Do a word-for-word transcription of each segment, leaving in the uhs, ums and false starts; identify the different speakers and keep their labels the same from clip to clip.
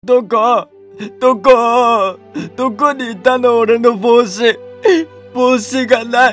Speaker 1: どこどこどこにいたの俺の帽子。帽子がない。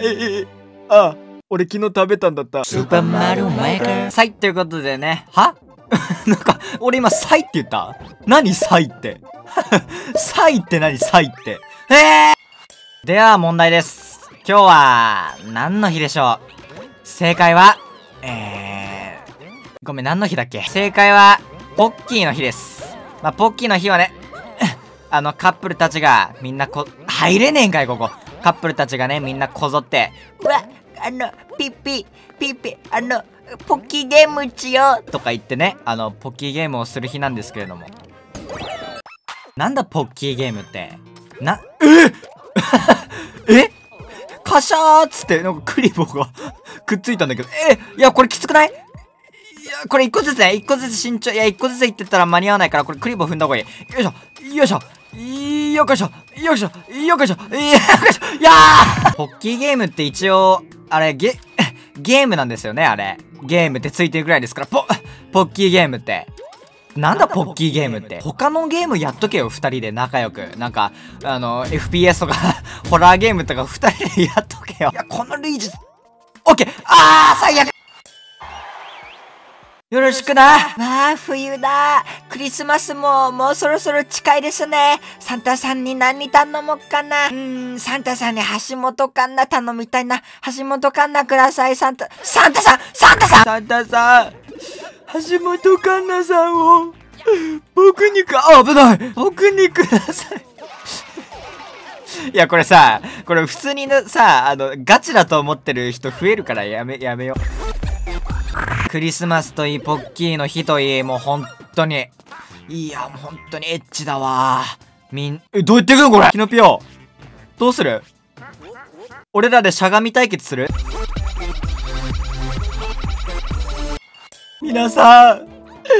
Speaker 1: あ、俺昨日食べたんだった。
Speaker 2: スーパーマリオメーカー。サイということでね。はなんか、俺今サイって言った？何サイってサイって何サイって。えー、では問題です。今日は何の日でしょう？正解は、えー、ごめん、何の日だっけ？正解は、ポッキーの日です。まあ、ポッキーの日はね、あの、カップルたちが、みんなこ、入れねえんかい、ここ。カップルたちがね、みんなこぞって、うわ、あの、ピッピ、ピッピ、あの、ポッキーゲームしようとか言ってね、あの、ポッキーゲームをする日なんですけれども。なんだ、ポッキーゲームって。な、ええカシャーっつって、なんかクリボーがくっついたんだけど、えいや、これきつくない？いや、これ一個ずつね、一個ずつ慎重、いや、一個ずつ言ってったら間に合わないから、これクリボー踏んだ方がいい。よいしょ、よいしょ、よいしょ、よいしょ、よいしょ、よいしょ、いやーポッキーゲームって一応、あれ、ゲ、ゲームなんですよね、あれ。ゲームってついてるぐらいですから、ポ、ポッキーゲームって。なんだポッキーゲームって。他のゲームやっとけよ、二人で仲良く。なんか、あの、エフピーエス とか、ホラーゲームとか二人でやっとけよ。いや、このルイージ、オッケー！あー最悪！よろしくな。
Speaker 3: わあ、冬だ。クリスマスももうそろそろ近いですね。サンタさんに何頼もうかな。うーん、サンタさんに橋本環奈頼みたいな。橋本環奈ください、サンタ、サンタさんサンタさん
Speaker 1: サンタさん橋本環奈さんを僕にか、あ、危ない僕にくださいいや、これさ、これ普通にさ、あの、ガチだと思ってる人増えるからやめ、やめよう。クリスマスといい、ポッキーの日といい、もう本当に。いや、もう本当にエッチだわ。みん、え、どうやっていくのこれキノピオ。どうする？俺らでしゃがみ対決する？皆さん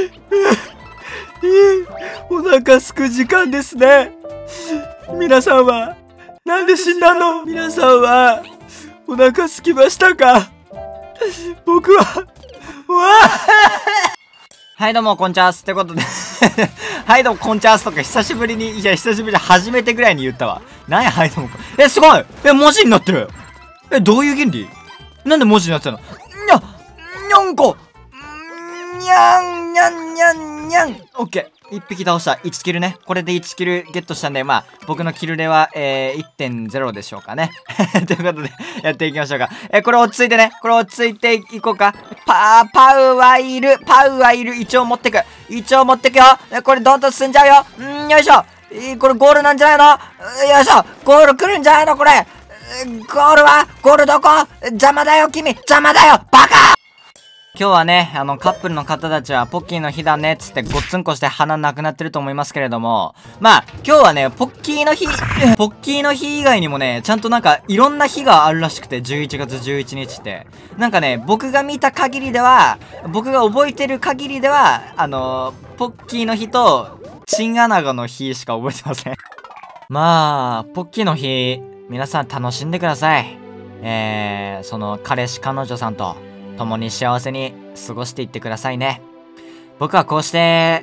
Speaker 1: お腹すく時間ですね。皆さんはなんで死んだの？皆さんはお腹すきましたか？僕はわはいどうもこんちゃーすってことではいどうもこんちゃーすとか久しぶりに、いや久しぶりに初めてぐらいに言ったわ。なんやはいどうもこえすごいえ文字になってる。えどういう原理？なんで文字になってたの？にゃにゃんこにゃんにゃんにゃんにゃん。オッケー。一匹倒した。いちキルね。これでいちキルゲットしたんで、まあ、僕のキルレは、えー、いってんゼロ でしょうかね。ということで、やっていきましょうか。えー、これ落ち着いてね。これ落ち着いていこうか。パー、パウはいる。パウはいる。一応持ってく。一応持ってくよ。これどんどん進んじゃうよ。んー、よいしょ。えー、これゴールなんじゃないの？よいしょ。ゴール来るんじゃないのこれ。ゴールはゴールどこ？邪魔だよ、君。邪魔だよ。バカ！今日はね、あの、カップルの方たちは、ポッキーの日だね、っつってごっつんこして鼻なくなってると思いますけれども、まあ、今日はね、ポッキーの日、ポッキーの日以外にもね、ちゃんとなんか、いろんな日があるらしくて、じゅういちがつじゅういちにちって。なんかね、僕が見た限りでは、僕が覚えてる限りでは、あの、ポッキーの日と、チンアナゴの日しか覚えてません。まあ、ポッキーの日、皆さん楽しんでください。えー、その、彼氏彼女さんと、共に幸せに過ごしていってくださいね。僕はこうして、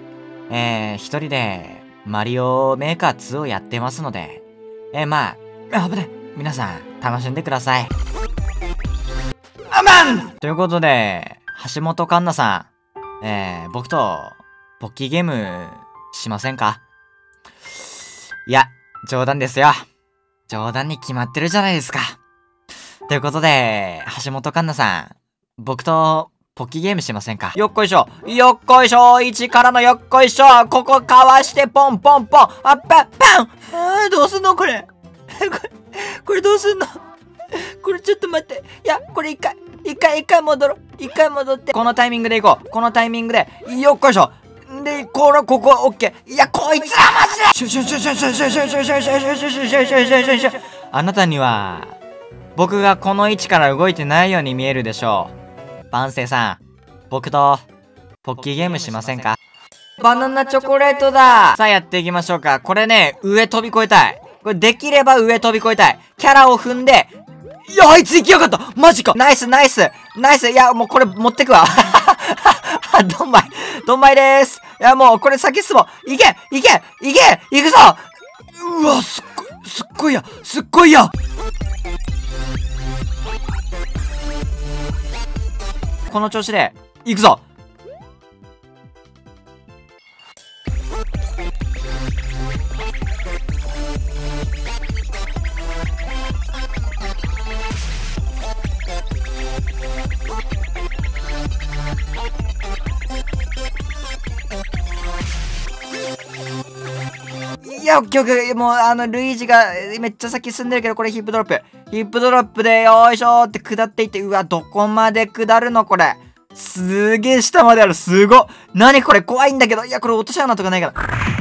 Speaker 1: えー、一人でマリオメーカーツーをやってますので、えー、まあ、危ない。皆さん楽しんでください。あまんということで、橋本環奈さん、えー、僕とポッキーゲームしませんか？いや、冗談ですよ。冗談に決まってるじゃないですか。ということで、橋本環奈さん、僕と、ポッキーゲームしませんか？よっこいしょよっこいしょいちからのよっこいしょここかわしてポンポンポンあっぱパンあーどうすんのこれこれ、これどうすんのこれちょっと待って。いや、これ一回、一回、一回戻ろう。一回戻って。このタイミングでいこう。このタイミングで、よっこいしょで、これ、ここ、オッケー。いや、こいつらマジでシュシュシュシュシュシュシュシュシュシュシュシュシュシュシュシュシュシュあなたには、僕がこの位置から動いてないように見えるでしょう。バンセイさん、僕と、ポッキーゲームしませんか？バナナチョコレートだ。さあやっていきましょうか。これね、上飛び越えたい。これできれば上飛び越えたい。キャラを踏んで、いや、あいつ行きやがったマジかナイスナイスナイスいや、もうこれ持ってくわ。
Speaker 2: あ、どんまい。どんまいでーす。いや、もう、これ先進もう。いけいけいけ行くぞ。うわ、すっごい、すっごいや。すっごいや。この調子で、行くぞ。いや、オッケーオッケー。もう、あの、ルイージがめっちゃ先進んでるけど、これヒップドロップ。ヒップドロップで、よーいしょーって下っていって、うわ、どこまで下るのこれ。すげえ下まである。すごっ。なにこれ怖いんだけど。いや、これ落とし穴とかないから。